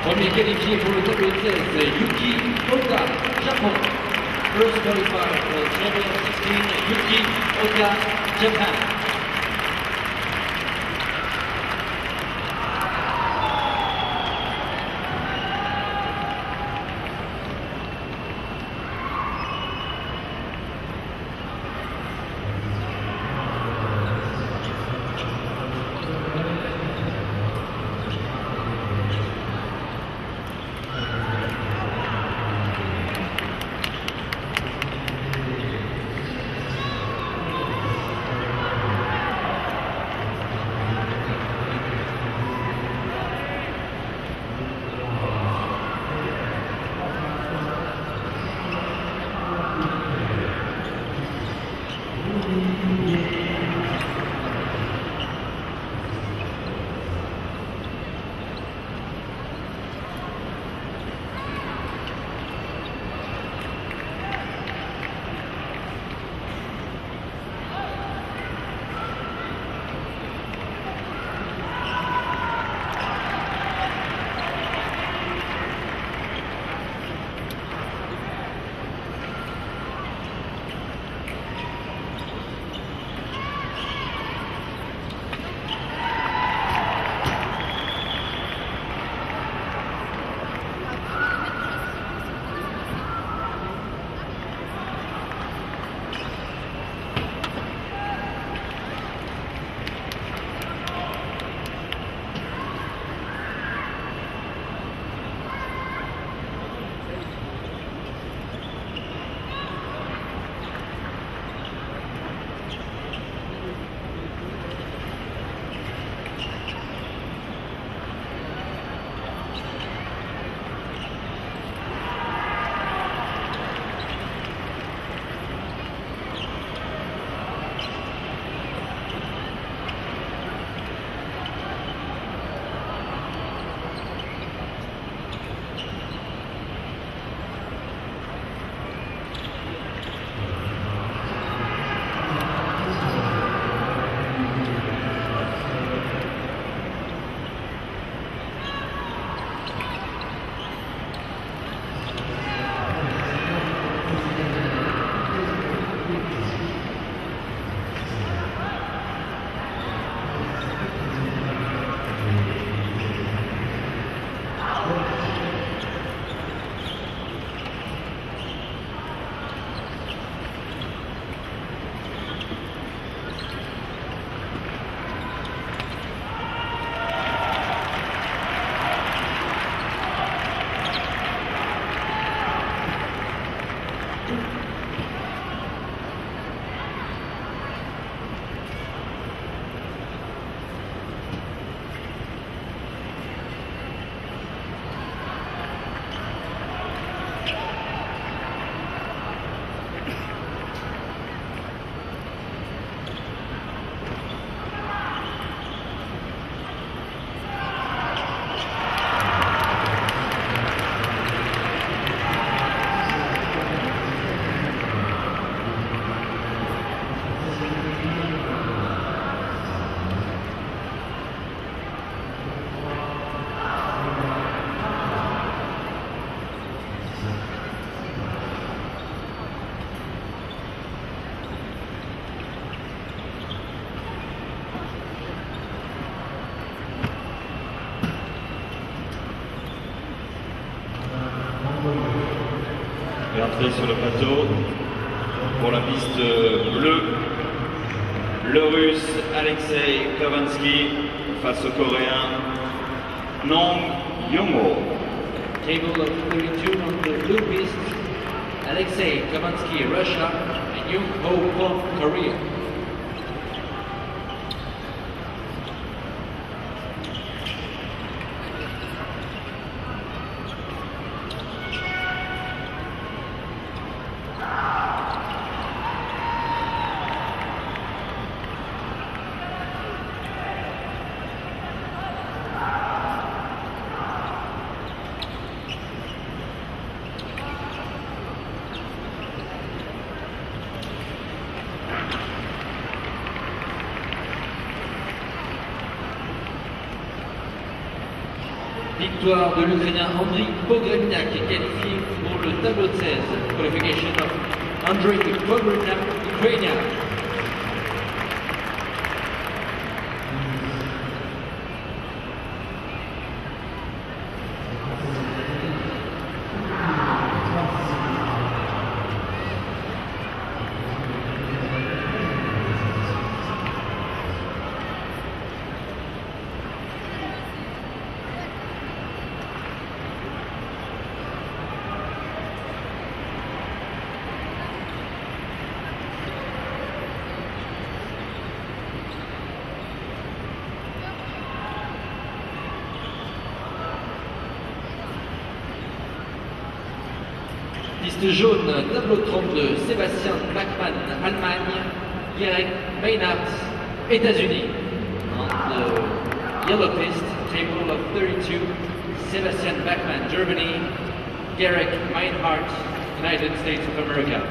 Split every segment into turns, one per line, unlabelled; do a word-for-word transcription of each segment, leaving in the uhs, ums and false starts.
Premier qualifié pour le tableau de seize, Yuki Oka, Japon. First qualifier for Champion sixteen, Yuki Oka, Japan.
Et entrer sur le plateau pour la piste bleue, le russe Alexei Khovansky face au coréen Nong Young-ho.
Table of thirty-two on the blue piste, Alexei Khovansky, Russia, and Young-ho from Korea. Victoire de l'Ukrainien Andriy Pogrebniak qui est qualifié pour le tableau de seize. Qualification of Andriy Pogrebniak, Ukrainien. Liste jaune, tableau trente-deux, Sébastien Bachmann, Allemagne, Gerek Meinhardt, États-Unis. On the yellow list, table of thirty-two, Sebastian Bachmann, Germany, Gerek Meinhardt, United States of America.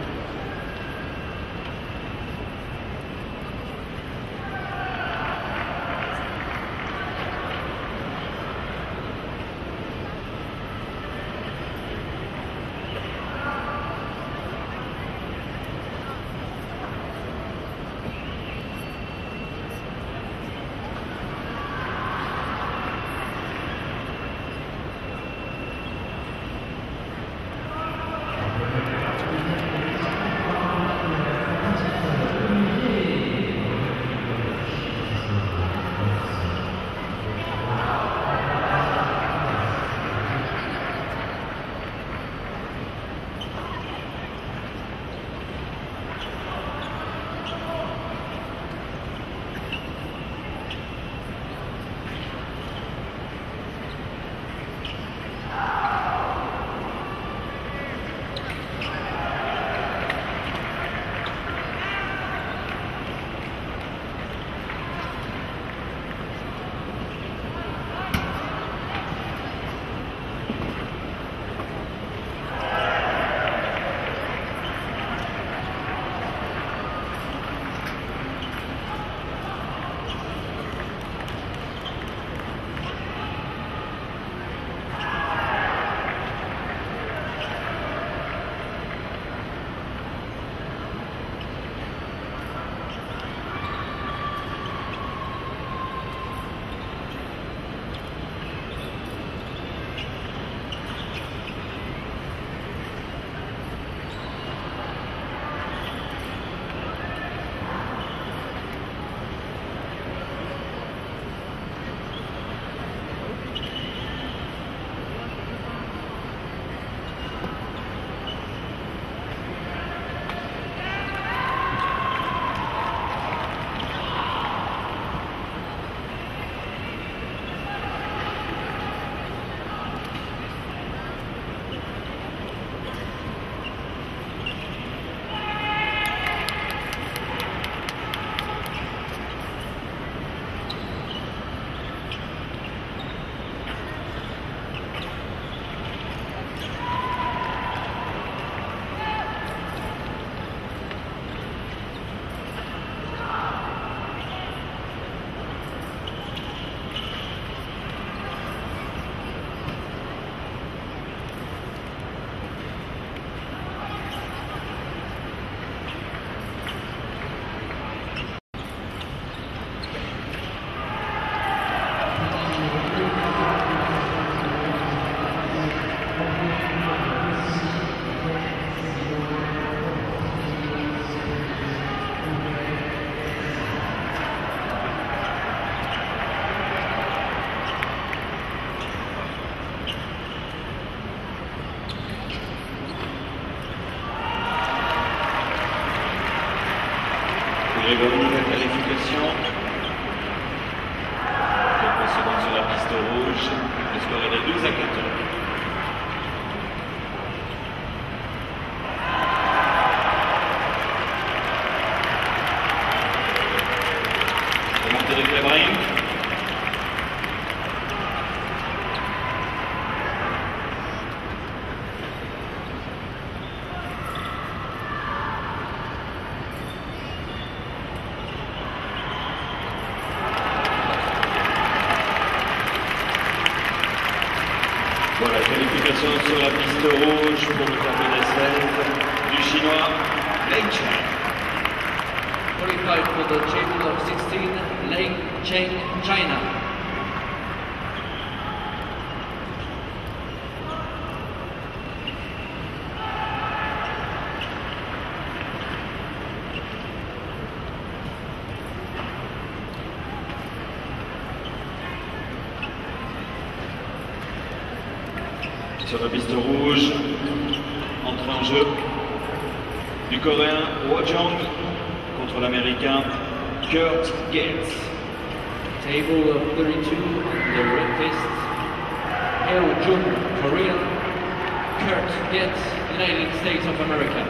Grégory, la qualification. Quelques secondes sur la piste rouge. Le score est de douze à quatorze. Remontée de Clébrine. Voilà, qualification sur la piste rouge pour le tableau d'essai du chinois Lei Chen.
Qualified for the table of sixteen, Lei Chen, China.
Sur la piste rouge, entrée en jeu du coréen Wojong contre l'américain Kurt Gates.
Table of thirty-two, the red fist, Heo Jun, Korea, Kurt Getz, United States of America.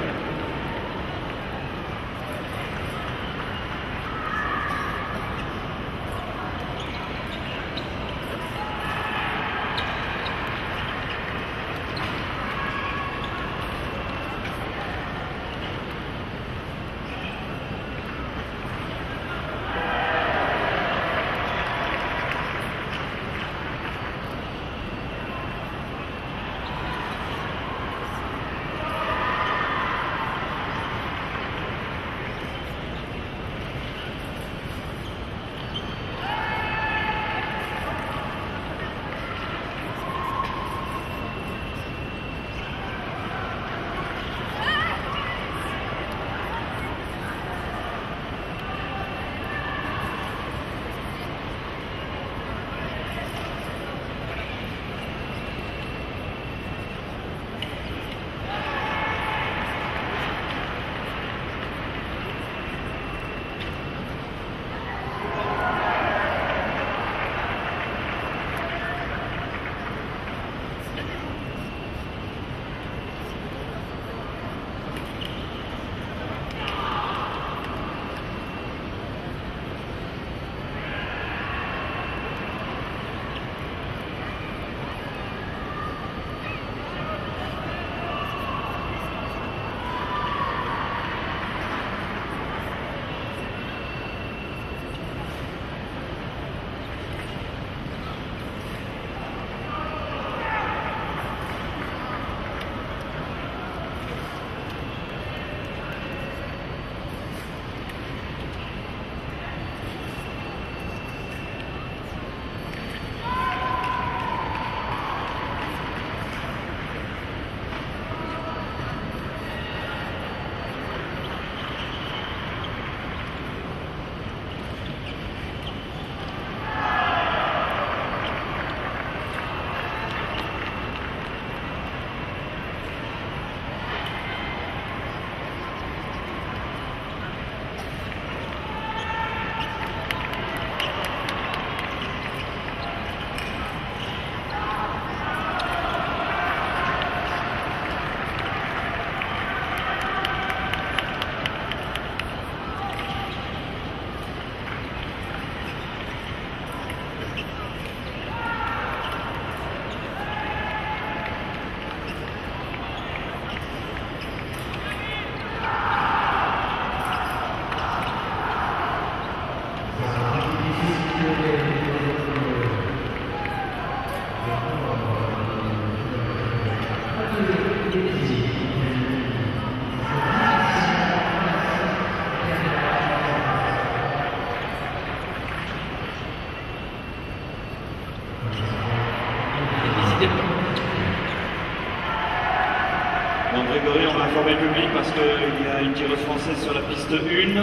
Donc Grégory, on va informer le public parce qu'il y a une tireuse française sur la piste un.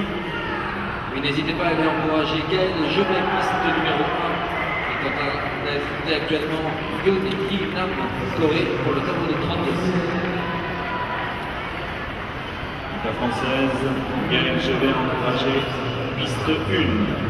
Oui, n'hésitez pas à aller encourager Gaël Jobin, piste numéro un, qui est en train d'affronter actuellement Yoon Hee Nam, Corée, pour le tableau de trente-deux.
La française, Gaël Jobin encouragé, piste un.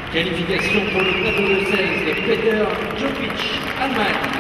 Qualification pour le tableau de seize de Peter Djokovic, Allemagne.